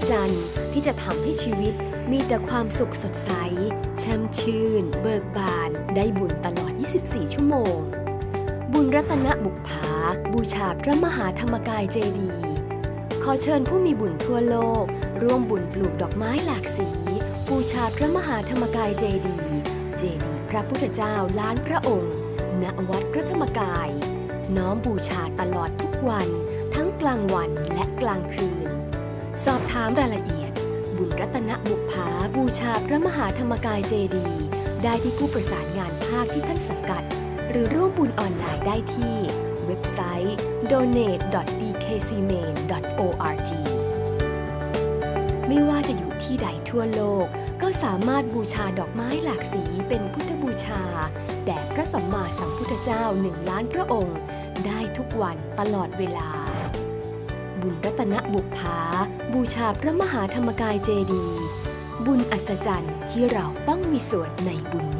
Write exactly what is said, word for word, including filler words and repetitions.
จรรย์ที่จะทำให้ชีวิตมีแต่ความสุขสดใสแช่มชื่นเบิกบานได้บุญตลอด ยี่สิบสี่ ชั่วโมงบุญรัตนบุปผาบูชาพระมหาธรรมกายเจดีย์ขอเชิญผู้มีบุญทั่วโลกร่วมบุญปลูกดอกไม้หลากสีบูชาพระมหาธรรมกายเจดีย์เจดีย์พระพุทธเจ้าล้านพระองค์ณวัดพระธรรมกายน้อมบูชาตลอดทุกวันทั้งกลางวันและกลางคืนสอบถามรายละเอียดบุญรัตนบุปผาบูชาพระมหาธรรมกายเจดีย์ได้ที่ผู้ประสานงานภาคที่ท่านสังกัดหรือร่วมบุญออนไลน์ได้ที่เว็บไซต์ โดเนท ดอท ดี เค ซี เมน ดอท โอ อาร์ จี ไม่ว่าจะอยู่ที่ใดทั่วโลกก็สามารถบูชาดอกไม้หลากสีเป็นพุทธบูชาแด่พระสัมมาสัมพุทธเจ้าหนึ่งล้านพระองค์ได้ทุกวันตลอดเวลาบุญรัตนบุปผาบูชาพระมหาธรรมกายเจดีย์บุญอัศจรรย์ที่เราต้องมีส่วนในบุญนี้